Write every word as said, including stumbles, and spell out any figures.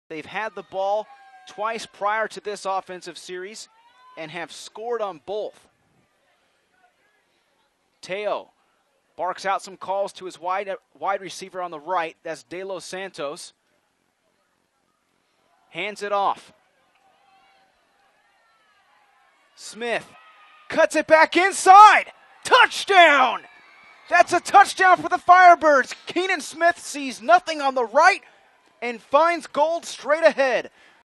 They've had the ball twice prior to this offensive series and have scored on both. Teo barks out some calls to his wide, wide receiver on the right. That's De Los Santos. Hands it off. Smith cuts it back inside. Touchdown! That's a touchdown for the Firebirds. Keenan Smith sees nothing on the right and finds gold straight ahead.